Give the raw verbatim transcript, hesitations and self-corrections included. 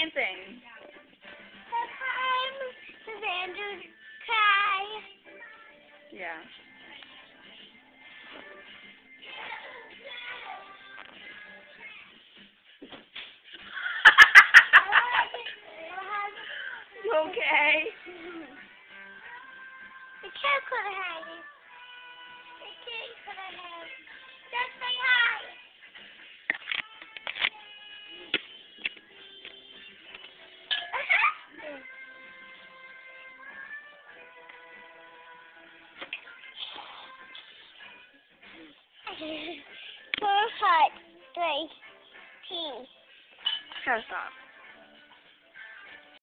dancing. Sometimes the Andrews cry. Yeah. You okay? The kid could have had it. The kid could have had it. Just say hi. Four, five, three, two. Gotta stop.